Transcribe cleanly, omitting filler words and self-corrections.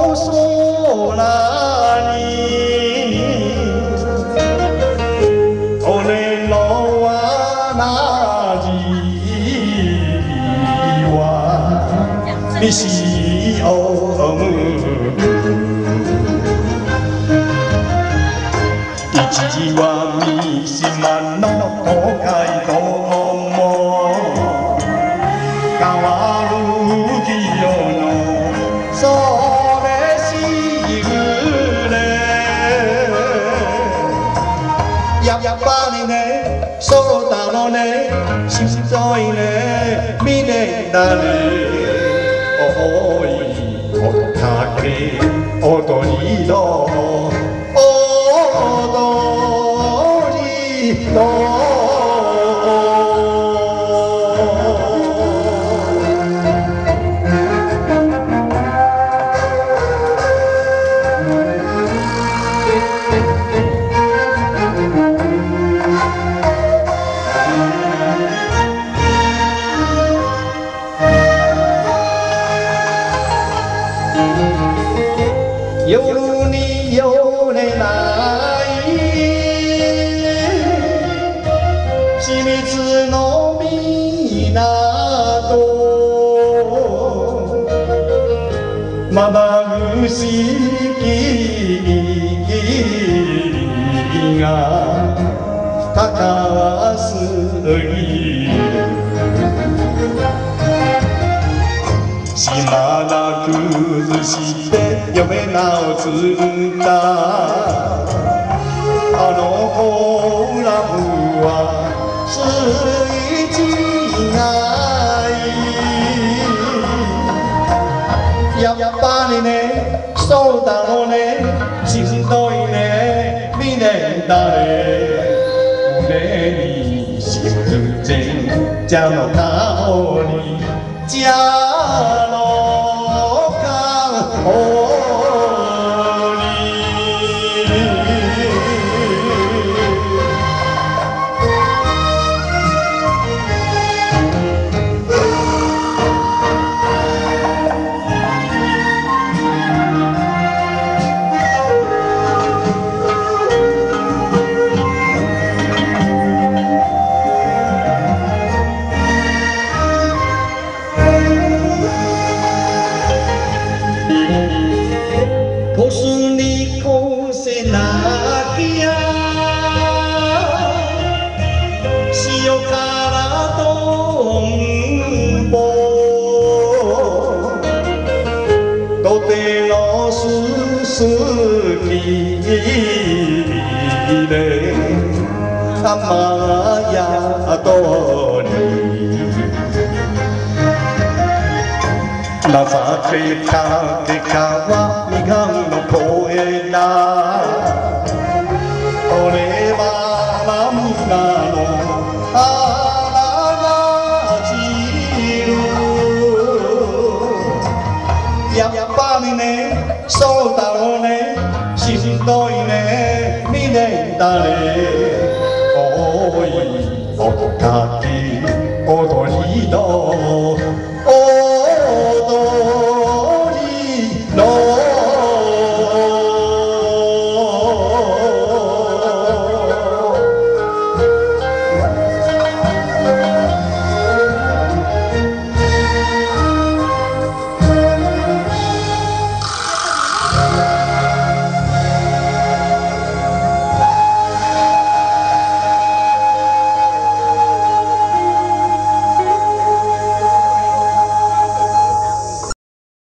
空に俺のわなじは西を向く一は三島の東海道も変わる清のそれしぐれやっぱりねそうだろうねしんどいね見ねだねおいおたけ踊りの夜に寄れない清水の港まばゆしきが高すぎる島田崩して嫁名を継いだあのコラムはすい違いやっぱりねそうだろうねしんどいね見ねだれ胸にしずぜんじゃの香りじゃの香りこすりこせなきゃ塩辛とんぼとてのすすきで玉やとり情けかけかはみかんの声だ俺は涙の荒が散るやっぱりねそうだろうねしんどいね見ねだれおいおたき踊りの